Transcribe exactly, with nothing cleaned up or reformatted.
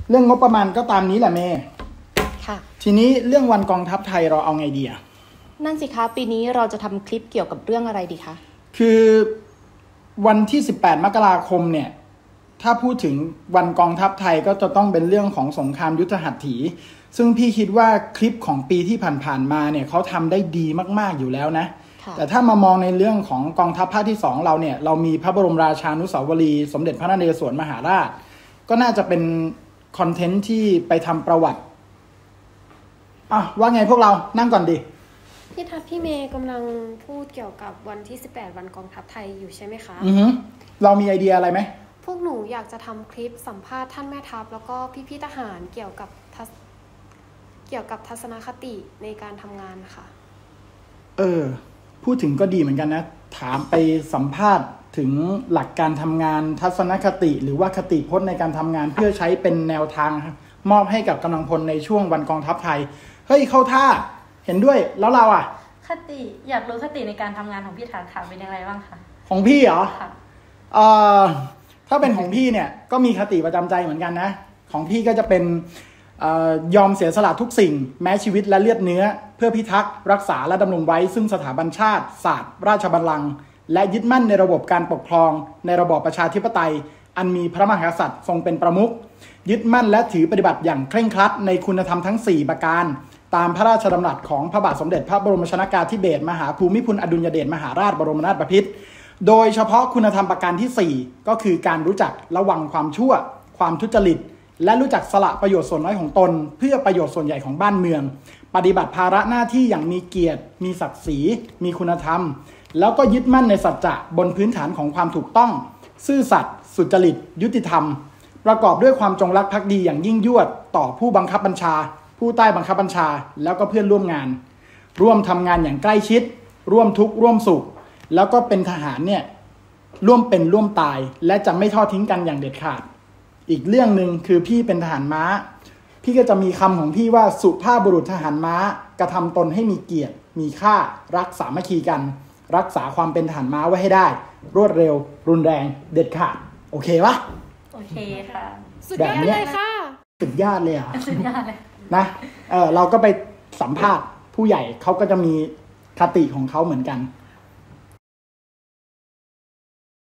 เรื่องงบประมาณก็ตามนี้แหละเมย์ค่ะทีนี้เรื่องวันกองทัพไทยเราเอาไงดีอะนั่นสิคะปีนี้เราจะทำคลิปเกี่ยวกับเรื่องอะไรดีคะคือวันที่สิบแปดมกราคมเนี่ยถ้าพูดถึงวันกองทัพไทยก็จะต้องเป็นเรื่องของสงครามยุทธหัตถีซึ่งพี่คิดว่าคลิปของปีที่ผ่านๆมาเนี่ยเขาทำได้ดีมากๆอยู่แล้วนะแต่ถ้ามามองในเรื่องของกองทัพภาคที่สองเราเนี่ยเรามีพระบรมราชานุสาวรีย์สมเด็จพระนเรศวรมหาราชก็น่าจะเป็นคอนเทนต์ที่ไปทำประวัติอ่ะว่าไงพวกเรานั่งก่อนดิพี่ทัพพี่เมย์กำลังพูดเกี่ยวกับวันที่สิบแปดวันกองทัพไทยอยู่ใช่ไหมคะอือฮึเรามีไอเดียอะไรไหมพวกหนูอยากจะทำคลิปสัมภาษณ์ท่านแม่ทัพแล้วก็พี่ๆทหารเกี่ยวกับทัศเกี่ยวกับทัศนคติในการทำงานนะคะเออพูดถึงก็ดีเหมือนกันนะถามไปสัมภาษณ์ถึงหลักการทำงานทัศนคติหรือว่าคติพจน์ในการทำงานเพื่อใช้เป็นแนวทางมอบให้กับกำลังพลในช่วงวันกองทัพไทยเฮ้ยเข้าท่าเห็นด้วยแล้วเราอ่ะคติอยากรู้คติในการทำงานของพี่ฐานค่ะเป็นยังไงบ้างคะของพี่เหรอค่ะเอ่อถ้าเป็นของพี่เนี่ยก็มีคติประจำใจเหมือนกันนะของพี่ก็จะเป็นเอ่อยอมเสียสละทุกสิ่งแม้ชีวิตและเลือดเนื้อเพื่อพิทักษ์รักษาและดำรงไว้ซึ่งสถาบันชาติศาสตร์ราชบัลลังก์และยึดมั่นในระบบการปกครองในระบอบประชาธิปไตยอันมีพระมหากษัตริย์ทรงเป็นประมุขยึดมั่นและถือปฏิบัติอย่างเคร่งครัดในคุณธรรมทั้งสี่ประการตามพระราชดำรัสของพระบาทสมเด็จพระบรมชนกาธิเบศรมหาภูมิพลอดุลยเดชมหาราชบรมนาถบพิตรโดยเฉพาะคุณธรรมประการที่สี่ก็คือการรู้จักระวังความชั่วความทุจริตและรู้จักสละประโยชน์ส่วนน้อยของตนเพื่อประโยชน์ส่วนใหญ่ของบ้านเมืองปฏิบัติภาระหน้าที่อย่างมีเกียรติมีศักดิ์ศรีมีคุณธรรมแล้วก็ยึดมั่นในสัจจะบนพื้นฐานของความถูกต้องซื่อสัตย์สุจริตยุติธรรมประกอบด้วยความจงรักภักดีอย่างยิ่งยวดต่อผู้บังคับบัญชาผู้ใต้บังคับบัญชาแล้วก็เพื่อนร่วมงานร่วมทำงานอย่างใกล้ชิดร่วมทุกข์ร่วมสุขแล้วก็เป็นทหารเนี่ยร่วมเป็นร่วมตายและจะไม่ทอดทิ้งกันอย่างเด็ดขาดอีกเรื่องหนึ่งคือพี่เป็นทหารม้าพี่ก็จะมีคำของพี่ว่าสุภาพบุรุษทหารม้ากระทำตนให้มีเกียรติมีค่ารักสามัคคีกันรักษาความเป็นทหารม้าไว้ให้ได้รวดเร็วรุนแรงเด็ดขาดโอเคปะโอเคค่ะสุดยอดเลยค่ะสุดยอดเลยอ่ะสุดยอดเลยนะ เออเราก็ไปสัมภาษณ์ผู้ใหญ่เขาก็จะมีคติของเขาเหมือนกัน